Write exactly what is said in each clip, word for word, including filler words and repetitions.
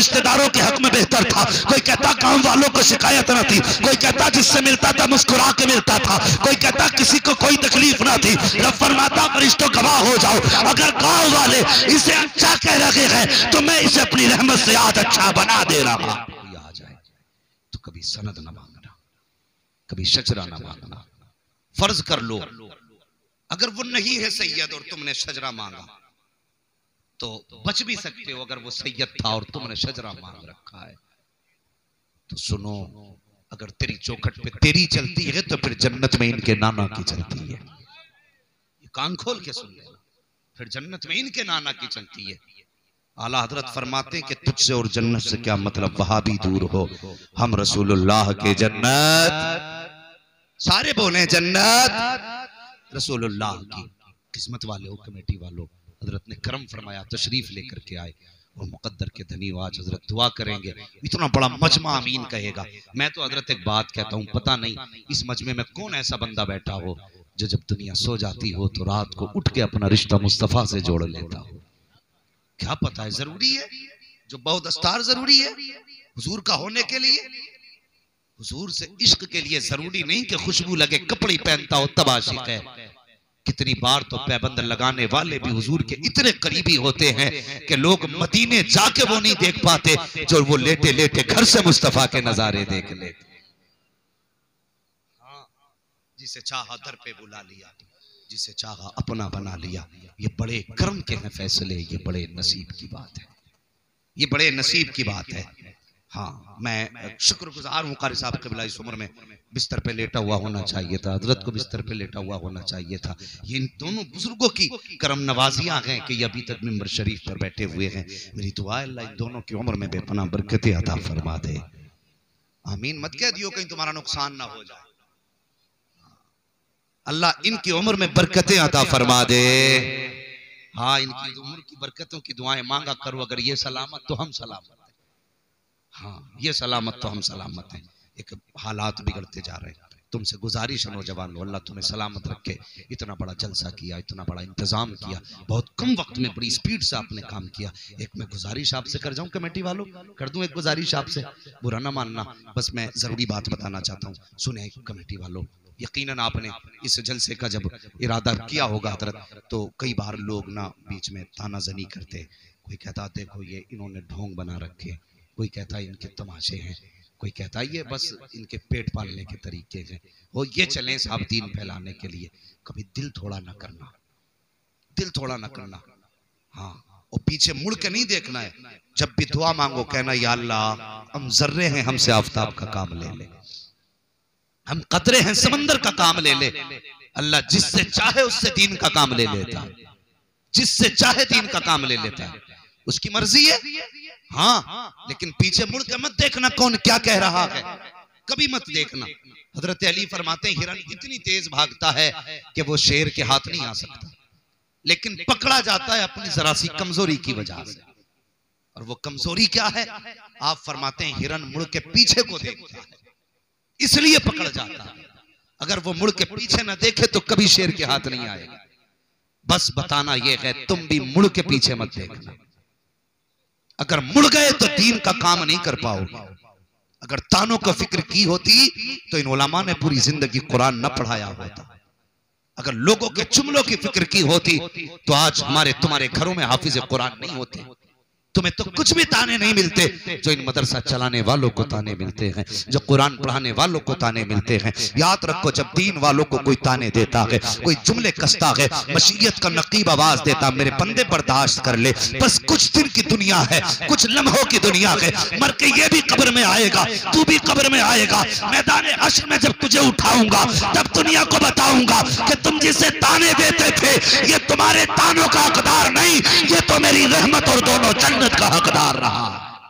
रिश्तेदारों के हक में बेहतर था, कोई कहता गांव वालों को शिकायत न थी, कोई कहता जिससे मिलता था मुस्कुरा के मिलता था, कोई कहता किसी को कोई तकलीफ ना थी। रब फरमाता फरिश्तों गवाह हो जाओ, अगर गांव वाले इसे अच्छा कह रहे हैं तो मैं इसे अपनी रहमत से आज अच्छा बना दे रहा हूं। कोई आ जाए तो कभी सनद ना मांगना, कभी शजरा ना मांगना। फर्ज कर लो अगर वो नहीं है सैयद और तुमने शजरा मांगा तो बच भी सकते हो, अगर वो सैयद था और तुमने शजरा मांग रखा है तो सुनो, अगर तेरी चौखट पे तेरी चलती है तो फिर जन्नत में इनके नाना की चलती है। ये कान खोल के सुन लेना, फिर जन्नत में इनके नाना की चलती है। आला हजरत फरमाते हैं कि तुझसे और जन्नत से क्या मतलब, वहां भी दूर हो, हम रसूलुल्लाह के जन्नत। सारे बोले जन्नत रसूलुल्लाह की। किस्मत वाले हो, कमेटी वालों, हजरत ने करम फरमाया, तशरीफ लेकर के आए और मुकद्दर के धनी आज हजरत दुआ करेंगे। इतना बड़ा मजमा अमीन कहेगा। मैं तो हजरत एक बात कहता हूँ, पता नहीं इस मजमे में कौन ऐसा बंदा बैठा हो जो जब दुनिया सो जाती हो तो रात को उठ के अपना रिश्ता मुस्तफा से जोड़ लेता हो। क्या पता है, जरूरी है जो बहुत दस्तार जरूरी है हुजूर का होने के लिए। हुजूर से इश्क के लिए जरूरी नहीं कि खुशबू लगे कपड़े पहनता हो तब आशिक है। कितनी बार तो पैबंद लगाने वाले भी हुजूर के इतने करीबी होते हैं कि लोग मदीने जाके वो नहीं देख पाते जो वो लेटे लेटे घर से मुस्तफा के नजारे देख लेते। हाँ, जिसे चाहा दर पे बुला लिया, जिसे चाहा अपना बना लिया। ये बड़े कर्म के हैं फैसले, ये बड़े नसीब की बात है, ये बड़े नसीब की बात है। हाँ, मैं शुक्रगुजार हूँ कारी साहब क़िबला, इस उम्र में बिस्तर पे लेटा हुआ होना चाहिए था, हजरत को बिस्तर पे लेटा हुआ होना चाहिए था। ये इन दोनों बुजुर्गों की करम नवाजियां हैं कि ये अभी तक मिंबर शरीफ पर बैठे हुए हैं। मेरी दुआ है अल्लाह इन दोनों की उम्र में बेपनाह बरकतें अता फरमा दे। आमीन मत कह दियो कहीं तुम्हारा नुकसान ना हो जाए। अल्लाह इनकी उम्र में बरकतें अता फरमा दे। हाँ, इनकी उम्र की बरकतों की दुआएं मांगा करो। अगर ये सलामत तो हम सलामत हैं। हाँ, ये सलामत तो हम सलामत हैं। एक हालात बिगड़ते जा रहे हैं। तुमसे गुजारिश है नौजवान, अल्लाह तुम्हें सलामत रखे। इतना बड़ा जलसा किया, इतना बड़ा इंतजाम किया, बहुत कम वक्त में बड़ी स्पीड से आपने काम किया। एक मैं गुजारिश आपसे कर जाऊं कमेटी वालों, कर दूं एक गुजारिश आपसे, बुरा ना मानना, बस मैं जरूरी बात बताना चाहता हूँ। सुने कमेटी वालों, यकीनन आपने इस जलसे का जब इरादा किया होगा हजरत, तो कई बार लोग ना बीच में तानाजनी करते। कोई कहता देखो ये इन्होंने ढोंग बना रखे, कोई कहता इनके तमाशे हैं, कोई कहता ये बस इनके पेट पालने के तरीके हैं, वो ये चलें साहब दीन फैलाने के लिए। कभी दिल थोड़ा ना करना, दिल थोड़ा ना करना। हाँ, और पीछे मुड़ के नहीं देखना है। जब भी दुआ मांगो कहना या अल्लाह हम जर्रे हैं, हमसे आफताब का काम ले ले, हम कतरे हैं समंदर का काम ले ले। अल्लाह जिससे चाहे उससे दीन का काम ले लेता है, जिससे चाहे दीन का काम ले लेता है, उसकी मर्जी है। हाँ, लेकिन पीछे मुड़ के मत देखना कौन क्या कह रहा है, कभी मत देखना। हजरत अली फरमाते हैं हिरन इतनी तेज भागता है कि वो शेर के हाथ नहीं आ सकता, लेकिन पकड़ा जाता है अपनी जरा सी कमजोरी की वजह से। और वो कमजोरी क्या है? आप फरमाते हैं हिरन मुड़ के पीछे को देखता है, इसलिए पकड़ जाता है। अगर वो मुड़ के पीछे ना देखे तो कभी शेर के हाथ नहीं आएगा। बस बताना यह है तुम भी मुड़ के पीछे मत देखना। अगर मुड़ गए तो दीन का काम नहीं कर पाओगे। अगर तानों को फिक्र की होती तो इन उलमा ने पूरी जिंदगी कुरान न पढ़ाया होता। अगर लोगों के जुमलों की फिक्र की होती तो आज हमारे तुम्हारे घरों में हाफिज कुरान नहीं होते। तुम्हें तो कुछ भी ताने नहीं मिलते जो इन मदरसा चलाने वालों को ताने मिलते हैं, जो कुरान पढ़ाने वालों को ताने मिलते हैं। याद रखो, जब दीन वालों को कोई ताने देता है, कोई जुमले कसता है, मशीयत का नकीब आवाज देता, मेरे बंदे बर्दाश्त कर ले, बस कुछ दिन की दुनिया है, कुछ लम्हों की दुनिया है, मर के ये भी कब्र में आएगा, तू भी कब्र में आएगा। मैदान हश्र में जब तुझे उठाऊंगा तब दुनिया को बताऊंगा कि तुम जिसे ताने देते थे ये तुम्हारे तानों का हकदार नहीं, ये तो मेरी रहमत और दोनों जन्नत का हकदार रहा।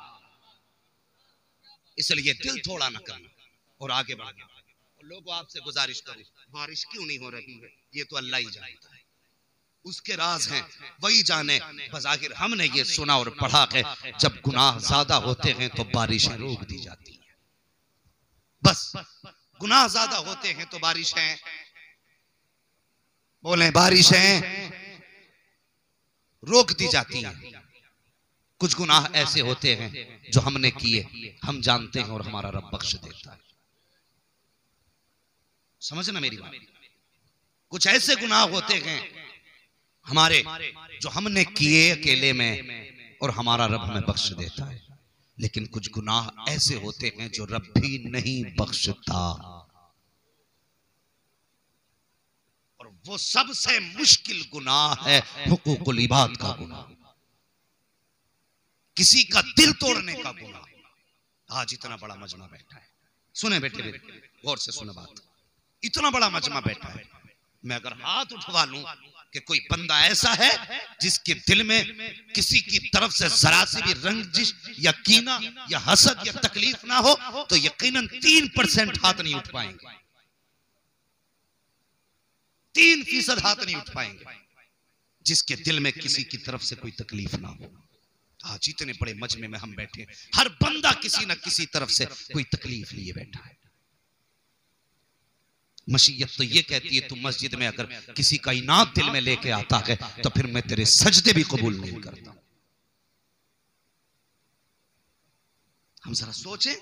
इसलिए दिल थोड़ा न करना और आगे बढ़ना। लोगों आपसे गुजारिश करूं, बारिश क्यों नहीं हो रही है ये तो अल्लाह ही जानता है, उसके राज हैं वही जाने। बज़ाहिर हमने ये सुना और पढ़ा है जब गुनाह ज्यादा होते हैं तो बारिशें रोक दी जाती हैं। बस गुनाह ज्यादा होते हैं तो बारिशें, बोले बारिशें रोक दी जाती हैं। कुछ गुनाह ऐसे होते हैं जो हमने किए, हम जानते हैं और हमारा रब बख्श देता है। समझना मेरी बात। कुछ ऐसे गुनाह होते हैं हमारे जो हमने किए अकेले में और हमारा रब हमें बख्श देता है, लेकिन कुछ गुनाह ऐसे होते हैं जो रब भी नहीं बख्शता। और वो सबसे मुश्किल गुनाह है हुकूकुल इबाद का गुनाह, किसी का दिल तोड़ने का गुनाह। आज इतना बड़ा मजमा बैठा है, सुने बेटे बेटे गौर से सुने बात, इतना बड़ा मजमा बैठा है, मैं अगर हाथ उठवा लूं कि कोई बंदा ऐसा है जिसके दिल में किसी की तरफ से जरा सी भी रंजिश या कीना या हसद या तकलीफ ना हो, तो यकीनन तीन परसेंट हाथ नहीं उठ पाएंगे, तीन फीसद हाथ नहीं उठ पाएंगे जिसके दिल में किसी की तरफ से कोई तकलीफ ना हो। आज इतने बड़े मजमे में हम बैठे, हर बंदा किसी न किसी तरफ से कोई तकलीफ लिए बैठा है। मशीयत तो ये कहती है, तू मस्जिद में अगर किसी का इनाम दिल में लेके आता है तो फिर मैं तेरे सजदे भी कबूल नहीं करता। हम जरा सोचे,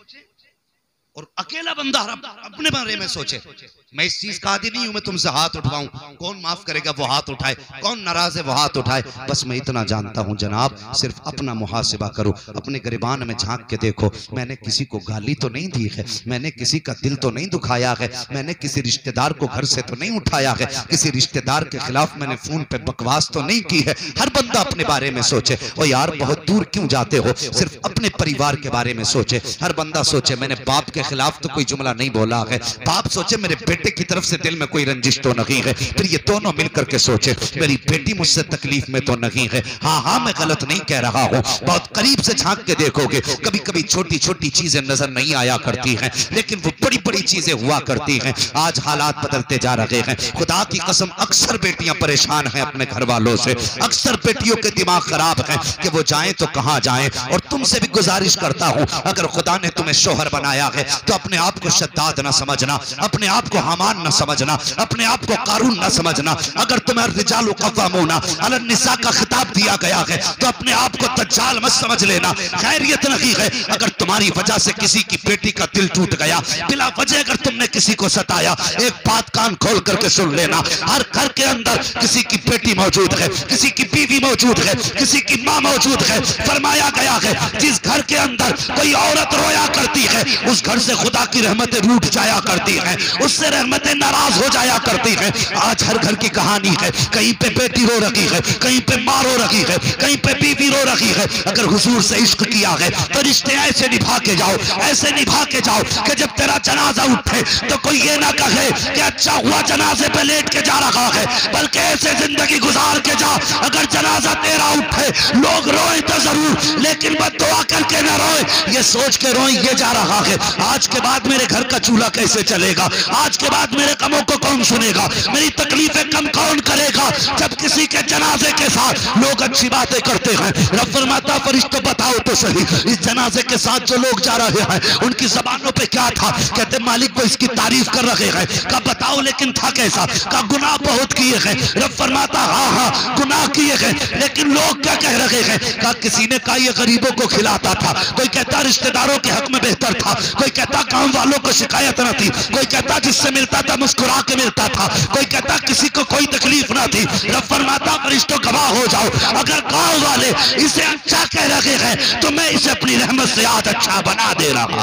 और अकेला बंदा अपने बारे में सोचे। मैं इस चीज का आदी नहीं हूं मैं तुमसे हाथ उठवाऊं, कौन माफ करेगा वो हाथ उठाए, कौन नाराज है वो हाथ उठाए। बस मैं इतना जानता हूं जनाब, सिर्फ अपना मुहासिबा करो, अपने गिरबान में झांक के देखो, मैंने किसी को गाली तो नहीं दी है, मैंने किसी का दिल तो नहीं दुखाया है, मैंने किसी रिश्तेदार को घर से तो नहीं उठाया है, किसी रिश्तेदार के खिलाफ मैंने फोन पे बकवास तो नहीं की है। हर बंदा अपने बारे में सोचे। ओ यार बहुत दूर क्यों जाते हो, सिर्फ अपने परिवार के बारे में सोचे। हर बंदा सोचे मैंने बाप के खिलाफ तो कोई जुमला नहीं बोला है, बाप सोचे मेरे बेटे की तरफ से दिल में कोई रंजिश तो नहीं है, फिर ये दोनों मिलकर के सोचे मेरी बेटी मुझसे तकलीफ में तो नहीं है। हाँ हाँ मैं गलत नहीं कह रहा हूँ, बहुत करीब से झांक के देखोगे कभी कभी छोटी छोटी चीजें नजर नहीं आया करती हैं, लेकिन वो बड़ी बड़ी चीजें हुआ करती हैं। आज हालात बदलते जा रहे हैं, खुदा की कसम अक्सर बेटियां परेशान हैं अपने घर वालों से, अक्सर बेटियों के दिमाग खराब है कि वो जाएं तो कहां जाएं। और तुमसे भी गुजारिश करता हूं, अगर खुदा ने तुम्हें शोहर बनाया है तो अपने आप को शद्दाद न समझना, अपने आप को हमान न समझना, अपने आप को कारून न समझना। अगर तुम्हें रिजालु कव्वामूना अलन निसा का खिताब दिया गया है तो अपने आप को दज्जाल मत समझ लेना। खैरियत नहीं है अगर तुम्हारी वजह से किसी की बेटी का दिल टूट गया, बिला वजह अगर तुमने किसी को सताया, एक बात कान खोल करके सुन लेना, हर घर के अंदर किसी की बेटी मौजूद है, किसी की बीवी मौजूद है, किसी की माँ मौजूद है। फरमाया गया है जिस घर के अंदर कोई औरत रोया करती है उस घर से खुदा की रहमतें रूठ जाया करती हैं, उससे रहमतें नाराज हो जाया करती हैं। आज हर घर की कहानी है, कहीं पे बेटी रो रही है, कहीं पे माँ रो रही है, कहीं पे बीवी रो रही है। अगर हुजूर से इश्क किया है तो रिश्ते ऐसे निभा के जाओ, ऐसे निभा के जाओ कि जब तेरा जनाजा उठे तो कोई ये ना कहे कि अच्छा हुआ जनाजे पे लेट के जा रहा है, बल्कि ऐसे जिंदगी गुजार के जा अगर जनाजा तेरा उठे लोग रोए तो जरूर लेकिन बद्दुआ करके ना रोए, ये सोच के रोए ये जा रहा है आज के बाद मेरे घर का चूल्हा कैसे चलेगा, आज के बाद मेरे कमों को कौन सुनेगा, मेरी तकलीफें कम कौन करेगा। जब किसी के जनाजे के साथ लोग अच्छी बातें करते हैं, रब फरमाता फरिश्तों बताओ तो सही इस जनाजे के साथ जो लोग जा रहे हैं उनकी जबानों पे क्या था, कहते मालिक को इसकी तारीफ कर रहे हैं। का बताओ लेकिन था कैसा, का गुनाह बहुत किए हैं। रब फरमाता हाँ हाँ गुनाह किए हैं, लेकिन लोग क्या कह रहे हैं, का किसी ने कहा ये गरीबों को खिलाता था, कोई कहता रिश्तेदारों के हक में बेहतर था, कोई कहता गांव वालों को शिकायत ना थी, कोई कहता जिससे मिलता था मुस्कुरा के मिलता था, कोई कहता किसी को कोई तकलीफ ना थी। रब फरमाता फरिश्तों गवाह हो जाओ, अगर गांव वाले इसे अच्छा कह रहे हैं तो मैं इसे अपनी रहमत से आज अच्छा बना दे रहा।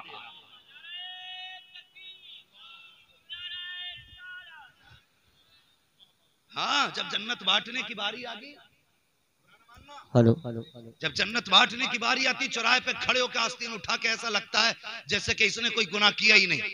हाँ जब जन्नत बांटने की बारी आ गई, हेलो हेलो जब जन्नत बांटने की बारी आती, चौराहे पे खड़े होकर आस्तीन उठा के ऐसा लगता है जैसे कि इसने कोई गुनाह किया ही नहीं।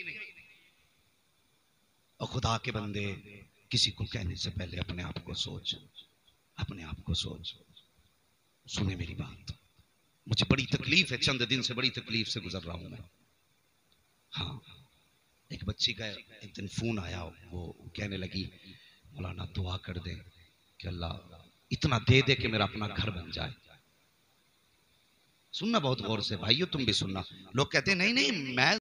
और खुदा के बंदे किसी को कहने से पहले अपने आप को सोच, अपने आप को सोच। सुने मेरी बात, मुझे बड़ी तकलीफ है, चंद दिन से बड़ी तकलीफ से गुजर रहा हूं मैं। हाँ एक बच्ची का एक दिन फोन आया, वो कहने लगी मौलाना दुआ कर दे कि अल्लाह इतना दे दे कि मेरा अपना घर बन जाए। सुनना बहुत गौर से भाइयों, तुम भी सुनना। लोग कहते हैं नहीं नहीं मैं